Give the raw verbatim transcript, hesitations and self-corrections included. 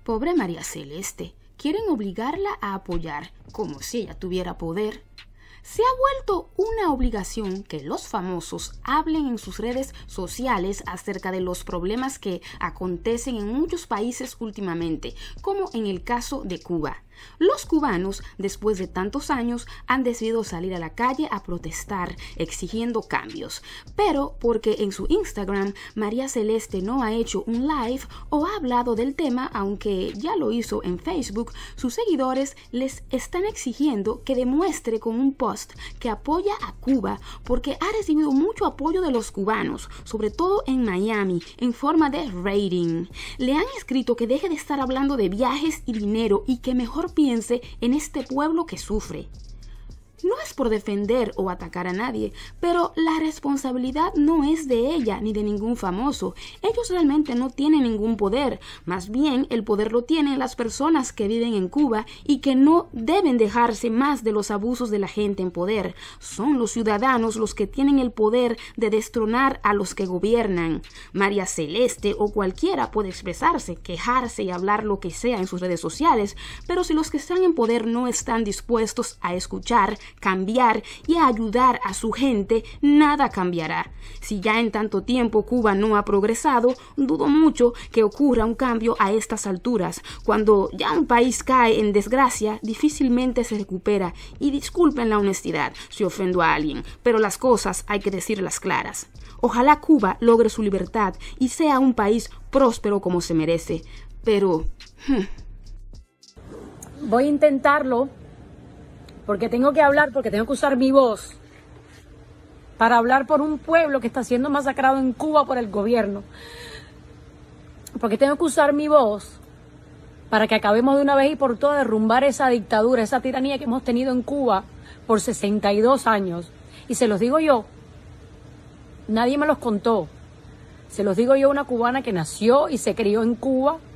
Pobre María Celeste, quieren obligarla a apoyar, como si ella tuviera poder. Se ha vuelto una obligación que los famosos hablen en sus redes sociales acerca de los problemas que acontecen en muchos países últimamente, como en el caso de Cuba. Los cubanos, después de tantos años, han decidido salir a la calle a protestar, exigiendo cambios. Pero porque en su Instagram María Celeste no ha hecho un live o ha hablado del tema, aunque ya lo hizo en Facebook, sus seguidores les están exigiendo que demuestre con un post que apoya a Cuba, porque ha recibido mucho apoyo de los cubanos, sobre todo en Miami, en forma de rating. Le han escrito que deje de estar hablando de viajes y dinero y que mejor piense en este pueblo que sufre. No es por defender o atacar a nadie, pero la responsabilidad no es de ella ni de ningún famoso. Ellos realmente no tienen ningún poder. Más bien, el poder lo tienen las personas que viven en Cuba y que no deben dejarse más de los abusos de la gente en poder. Son los ciudadanos los que tienen el poder de destronar a los que gobiernan. María Celeste o cualquiera puede expresarse, quejarse y hablar lo que sea en sus redes sociales, pero si los que están en poder no están dispuestos a escuchar, cambiar y a ayudar a su gente, nada cambiará. Si ya en tanto tiempo Cuba no ha progresado, dudo mucho que ocurra un cambio a estas alturas. Cuando ya un país cae en desgracia, difícilmente se recupera. Y disculpen la honestidad si ofendo a alguien, pero las cosas hay que decirlas claras. Ojalá Cuba logre su libertad y sea un país próspero como se merece. Pero... Hmm. Voy a intentarlo. Porque tengo que hablar, porque tengo que usar mi voz para hablar por un pueblo que está siendo masacrado en Cuba por el gobierno. Porque tengo que usar mi voz para que acabemos de una vez y por todas derrumbar esa dictadura, esa tiranía que hemos tenido en Cuba por sesenta y dos años. Y se los digo yo, nadie me los contó. Se los digo yo, una cubana que nació y se crió en Cuba,